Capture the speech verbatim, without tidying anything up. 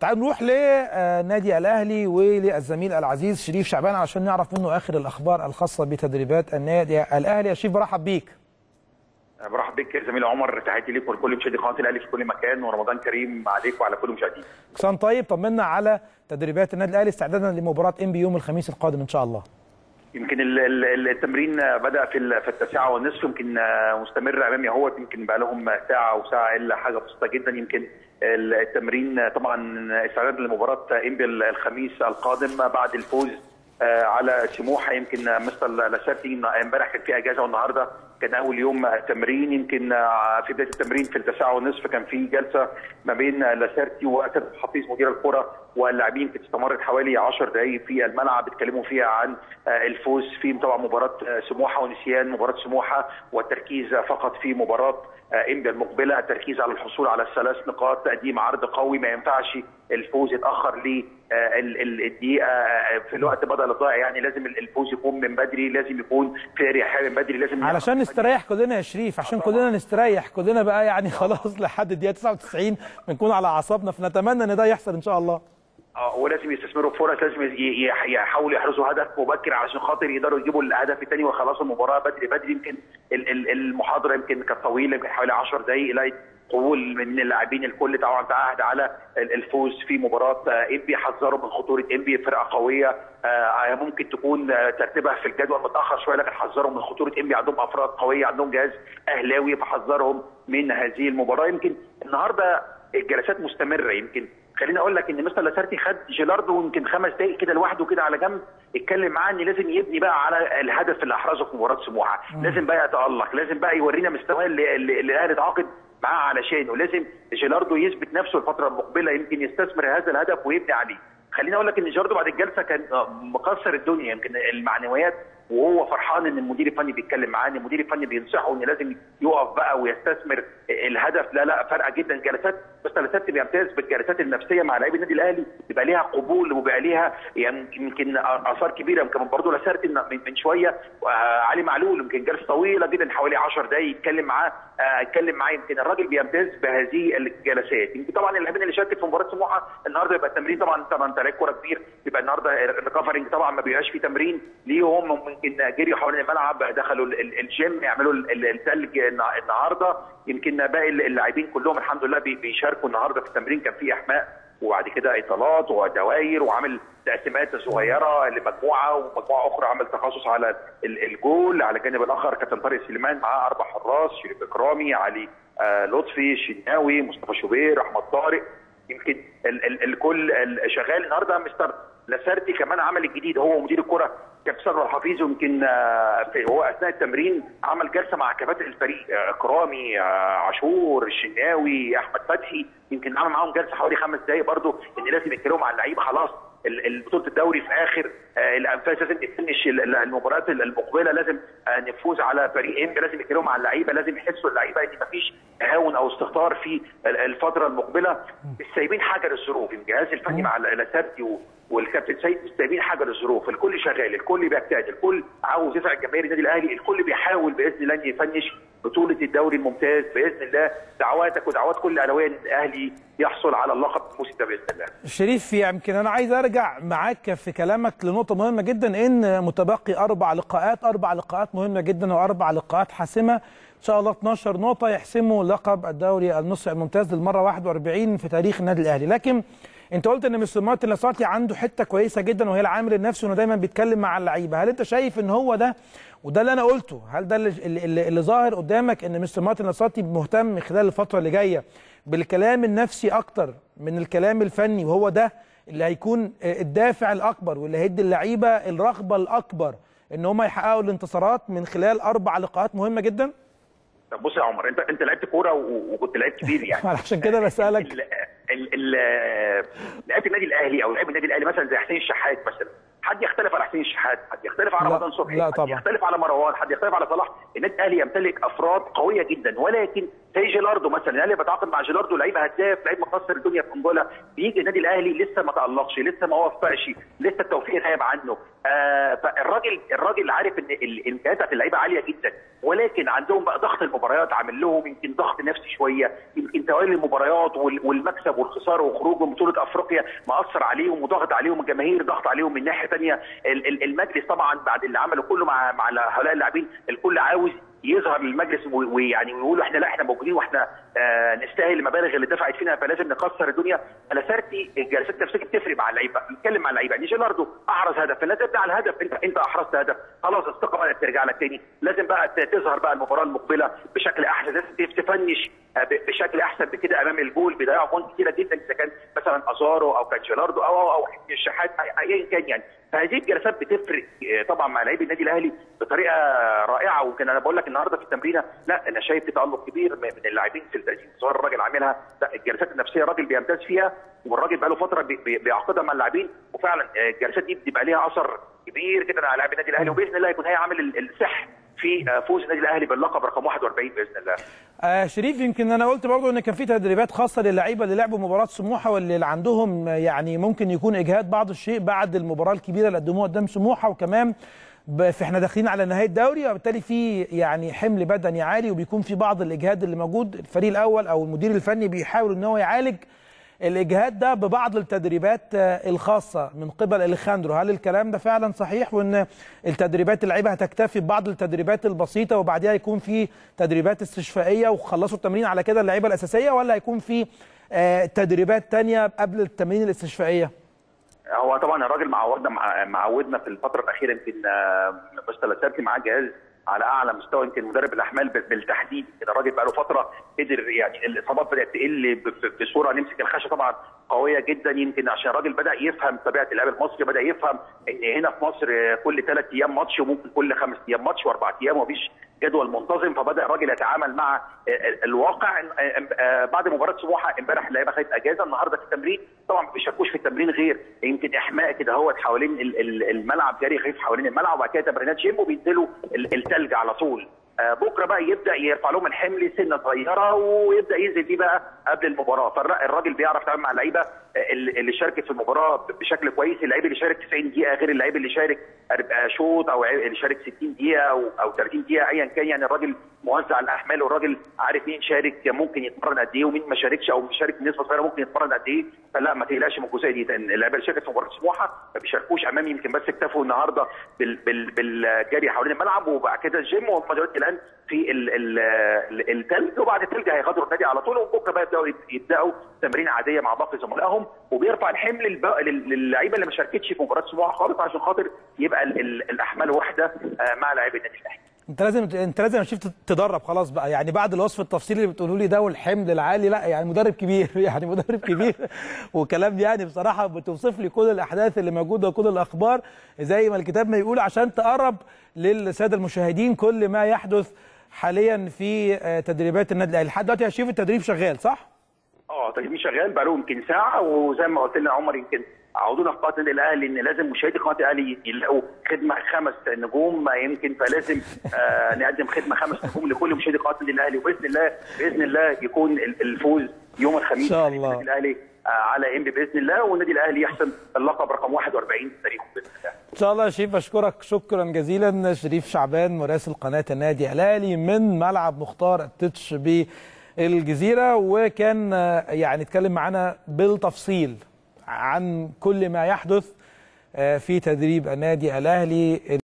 تعالوا نروح لنادي الاهلي وللزميل العزيز شريف شعبان عشان نعرف منه اخر الاخبار الخاصه بتدريبات النادي الاهلي. يا شريف برحب بيك. برحب بك زميل عمر، تحياتي ليك ولكل مشاهدي قناه الاهلي في كل مكان، ورمضان كريم عليك وعلى كل مشاهدين. كسان طيب، طمنا على تدريبات النادي الاهلي استعدادا لمباراه انبي يوم الخميس القادم ان شاء الله. يمكن التمرين بدا في في التاسعه والنصف، يمكن مستمر امامي اهوت، يمكن بقى لهم ساعه او ساعه الا حاجه بسيطه جدا. يمكن التمرين طبعا استعداد لمباراه انبي الخميس القادم بعد الفوز على سموحه. يمكن مستر لاسارتي امبارح كان في اجازه والنهارده كان اول يوم تمرين. يمكن في بدايه التمرين في التاسعه والنصف كان في جلسه ما بين لاسارتي واسد حفيظ مدير الكره واللاعبين، كانت استمرت حوالي عشر دقائق في الملعب، اتكلموا فيها عن الفوز في طبعا مباراه سموحه ونسيان مباراه سموحه، والتركيز فقط في مباراه انبي المقبله، التركيز على الحصول على الثلاث نقاط، تقديم عرض قوي، ما ينفعش الفوز يتاخر للدقيقه في الوقت بدل الضائع، يعني لازم الفوز يكون من بدري، لازم يكون في اريحيه من بدري، لازم علشان نستريح كلنا يا شريف، عشان كلنا نستريح كلنا بقى يعني خلاص لحد الدقيقه تسعة وتسعين بنكون على اعصابنا، فنتمنى ان ده يحصل ان شاء الله. اه ولازم يستثمروا في فرص، لازم يحاولوا يحرزوا هدف مبكر علشان خاطر يقدروا يجيبوا الهدف الثاني ويخلصوا المباراه بدري بدري. يمكن المحاضره يمكن كانت طويله، يمكن حوالي عشر دقائق، لقيت قبول من اللاعبين، الكل طبعا تعهد على الفوز في مباراه انبي، حذروا من خطوره انبي، فرقه قويه ممكن تكون ترتيبها في الجدول متاخر شويه، لكن حذروا من خطوره انبي، عندهم افراد قويه، عندهم جهاز اهلاوي، فحذرهم من هذه المباراه. يمكن النهارده الجلسات مستمره، يمكن خليني اقول لك ان مستر لاسارتي خد جيلاردو يمكن خمس دقائق كده لوحده كده على جنب، اتكلم معاه ان لازم يبني بقى على الهدف اللي احرزه في مباراه سموحه، لازم بقى يتالق، لازم بقى يورينا مستواه اللي الاهلي اتعاقد معاه علشانه، لازم جيلاردو يثبت نفسه الفتره المقبله، يمكن يستثمر هذا الهدف ويبني عليه. خليني اقول لك ان جيلاردو بعد الجلسه كان مكسر الدنيا، يمكن المعنويات وهو فرحان ان المدير الفني بيتكلم معاه، ان المدير الفني بينصحه ان لازم يقف بقى ويستثمر الهدف. لا لا فرقه جدا جلسات، بس جلسات بيمتاز بالجلسات النفسيه مع لاعبي النادي الاهلي، بيبقى ليها قبول وبيبقى ليها يعني يمكن اثار كبيره. يمكن برضه لاسارتي من شويه علي معلول يمكن جلسه طويله جدا حوالي عشر دقائق يتكلم معاه اتكلم معاه يمكن الراجل بيمتاز بهذه الجلسات. يمكن طبعا اللاعبين اللي شاركت في مباراه سموحه النهارده يبقى التمرين طبعا طبعا انت لعيب كوره كبير، يبقى النهارده الريكفرنج طبعا ما بيبقاش في تمرين ليهم، ممكن جريوا حوالين الملعب، دخلوا الجيم يعملوا الثلج النهارده. يمكن باقي اللاعبين كلهم الحمد لله بيشاركوا النهارده في التمرين، كان في احماء وبعد كده اطالات ودواير، وعامل تقسيمات صغيره لمجموعه ومجموعه اخرى عمل تخصص على الجول. على الجانب الاخر كابتن طارق سليمان معاه اربع حراس، شريف اكرامي، علي آه لطفي، الشناوي، مصطفى شوبير، احمد طارق. يمكن ال ال الكل شغال النهارده. مستر لاسارتي كمان عمل الجديد، هو مدير الكره كابتن الحفيظ، يمكن هو اثناء التمرين عمل جلسه مع كباتن الفريق، اكرامي، عاشور، الشناوي، احمد فتحي، يمكن عمل معاهم جلسه حوالي خمس دقائق برضه ان لازم يتكلموا مع اللعيبه، خلاص بطوله الدوري في اخر الانفاس، لازم نفنش المباريات المقبله، لازم نفوز على فريق انبي، لازم يتكلموا مع اللعيبه، لازم يحسوا اللعيبه ان مفيش تهاون او استهتار في الفتره المقبله. مش سايبين حاجه للظروف، الجهاز الفني مع لاسارتي والكابتن سيد مش سايبين حاجه للظروف، الكل شغال، الكل بيجتهد، الكل عاوز يسعد جماهير النادي الاهلي، الكل بيحاول باذن الله ان يفنش بطوله الدوري الممتاز باذن الله. دعواتك ودعوات كل اهلاويه ان الاهلي يحصل على اللقب الموسم ده باذن الله. شريف يمكن انا عايز ارجع معاك في كلامك لنقطه مهمه جدا، ان متبقي اربع لقاءات، اربع لقاءات مهمه جدا واربع لقاءات حاسمه ان شاء الله، اتناشر نقطه يحسموا لقب الدوري النصف الممتاز للمره واحد واربعين في تاريخ النادي الاهلي. لكن انت قلت ان مستر مارتن لاسارتي عنده حته كويسه جدا وهي العامل النفسي، وانه دايما بيتكلم مع اللعيبه. هل انت شايف ان هو ده وده اللي انا قلته، هل ده اللي, اللي, اللي ظاهر قدامك ان مستر مارتن لاسارتي مهتم خلال الفتره اللي جايه بالكلام النفسي اكتر من الكلام الفني، وهو ده اللي هيكون الدافع الاكبر واللي هيدي اللعيبه الرغبه الاكبر ان هم يحققوا الانتصارات من خلال اربع لقاءات مهمه جدا؟ طب بص يا عمر، انت انت لعبت كوره وكنت لعيب كبير يعني عشان كده بسالك. لعيبه النادي الاهلي او لعيبه النادي الاهلي مثلا زي حسين الشحات مثلا، حد يختلف على حسين الشحات، حد يختلف على رمضان صبحي، حد يختلف على مروان، حد يختلف على صلاح. النادي الاهلي يمتلك افراد قويه جدا، ولكن زي جيلاردو مثلا. الاهلي بيتعاقد مع جيلاردو، لعيب هداف، لعيب مكسر الدنيا في انجولا، بيجي النادي الاهلي لسه ما تالقش، لسه ما وفقش، لسه التوفيق غايب عنه. آه فالراجل الراجل عارف ان الامكانيات بتاعت اللعيبه عاليه جدا، ولكن عندهم بقى ضغط المباريات عامل لهم يمكن ضغط نفسي شويه، يمكن توالي المباريات والمكسب والخساره وخروج من بطوله افريقيا مأثر عليهم وضغط عليهم، الجماهير ضغط عليهم من ناحيه ثانيه. المجلس طبعا بعد اللي عمله كله مع مع هؤلاء اللاعبين، الكل عاوز يظهر للمجلس ويعني ويقولوا احنا لا احنا موجودين واحنا آه نستاهل المبالغ اللي دفعت فينا، فلازم نكسر الدنيا. لاسارتي الجلسات التفسيريه بتفرق مع اللعيبه، بيتكلم مع اللعيبه. يعني جيلاردو احرز هدف، فلازم تبدا على الهدف، انت انت احرزت هدف خلاص الثقه بقى ترجع لك تاني، لازم بقى تظهر بقى المباراه المقبله بشكل احسن، لازم تفنش بشكل احسن بكده امام الجول. بيضيعوا جول كتيره جدا اذا كان مثلا ازارو او كان جيلاردو او او, أو الشحات ايا كان يعني. فهذه الجلسات بتفرق طبعا مع لعيبه النادي الاهلي بطريقه رائعه. ويمكن انا بقول لك النهارده في التمرينه لا انا شايف تالق كبير من اللاعبين في التأثير الصغير الراجل عاملها. لا الجلسات النفسيه الراجل بيمتاز فيها، والراجل بقى له فتره بيعقدها مع اللاعبين، وفعلا الجلسات دي بتبقى ليها اثر كبير جدا على لاعبي النادي الاهلي، وباذن الله يكون هي عامل السحر في فوز النادي الاهلي باللقب رقم واحد وأربعين باذن الله. آه شريف، يمكن انا قلت برضو ان كان في تدريبات خاصه للعيبه اللي لعبوا مباراه سموحه واللي عندهم يعني ممكن يكون اجهاد بعض الشيء بعد المباراه الكبيره اللي قدموها قدام سموحه، وكمان احنا داخلين على نهايه الدوري، وبالتالي في يعني حمل بدني عالي وبيكون في بعض الاجهاد اللي موجود. الفريق الاول او المدير الفني بيحاول ان هو يعالج الاجهاد ده ببعض التدريبات الخاصه من قبل اليخاندرو. هل الكلام ده فعلا صحيح، وان التدريبات اللعيبه هتكتفي ببعض التدريبات البسيطه وبعدها يكون في تدريبات استشفائيه وخلصوا التمرين على كده اللعيبه الاساسيه، ولا هيكون في تدريبات ثانيه قبل التمرين الاستشفائيه؟ هو طبعا الراجل معودنا معودنا في الفتره الاخيره، يمكن مستر لاسارتي معاه جهاز على اعلى مستوى، يمكن مدرب الاحمال بالتحديد كده. الراجل بقى له فتره قدر يعني الاصابات بدات تقل بصوره، نمسك الخشب طبعا قويه جدا، يمكن عشان الراجل بدا يفهم طبيعه اللعب المصري، بدا يفهم ان هنا في مصر كل ثلاث ايام ماتش وممكن كل خمس ايام ماتش واربع ايام ومفيش جدول منتظم، فبدا الراجل يتعامل مع الواقع. بعد مباراه سموحه امبارح اللعيبه خدت اجازه، النهارده في التمرين طبعا ما بيشاركوش في التمرين غير يمكن احماء كده هوت حوالين الملعب، جري خفيف حوالين الملعب، وبعد كده تمرينات جيم وبينزلوا الثلج على طول. بكره بقى يبدا يرفع لهم الحمل سنه صغيره ويبدا ينزل بيه بقى قبل المباراه. فالراجل بيعرف يتعامل مع اللعيبه اللي شاركت في المباراه بشكل كويس، اللعيب اللي شارك تسعين دقيقه غير اللعيب اللي شارك شوط او اللي شارك ستين دقيقه او او ثلاثين دقيقه ايا كان. يعني الراجل موزع الاحمال، والراجل عارف مين شارك ممكن يتمرن قد ايه ومين ما شاركش او شارك بنسبه صغيره ممكن يتمرن قد ايه. فلا ما تقلقش من الجزئيه دي، اللعيبه اللي شاركت في مباراه سموحه ما بيشاركوش امامي، يمكن بس اكتفوا النهارده بالجري حوالين الملعب وبعد كده الجيم، وهم دلوقتي الان في الثلج، وبعد الثلج هيغادروا النادي على طول، وبكره بقى يبداوا يبداوا تمرين عاديه مع باقي زملائهم، وبيرفع الحمل للعيبه اللي ما شاركتش في مباراه سموحه خالص عشان خاطر يبقى الاحمال واحده مع لاعبي النادي الاهلي. انت لازم انت لازم شفت تدرب خلاص بقى، يعني بعد الوصف التفصيلي اللي بتقولوا لي ده والحمل العالي، لا يعني مدرب كبير يعني مدرب كبير وكلام يعني بصراحه بتوصف لي كل الاحداث اللي موجوده وكل الاخبار زي ما الكتاب ما يقول، عشان تقرب للساده المشاهدين كل ما يحدث حاليا في تدريبات النادي الاهلي. لحد دلوقتي يا شريف التدريب شغال صح؟ اه التدريب شغال بقى له يمكن ساعه، وزي ما قلت لنا عمر يمكن عودونا في قناه النادي الاهلي ان لازم مشاهدي قناه الاهلي يلاقوا خدمه خمس نجوم يمكن، فلازم آه نقدم خدمه خمس نجوم لكل مشاهدي قناه النادي الاهلي، وباذن الله باذن الله يكون الفوز يوم الخميس ان شاء الله النادي الاهلي آه على انبي باذن الله، والنادي الاهلي يحسم اللقب رقم واحد وأربعين في تاريخه باذن الله. ان شاء الله يا شريف، اشكرك شكرا جزيلا. شريف شعبان مراسل قناه النادي الاهلي من ملعب مختار التتش بالجزيره، وكان يعني اتكلم معنا بالتفصيل عن كل ما يحدث في تدريب النادي الاهلي.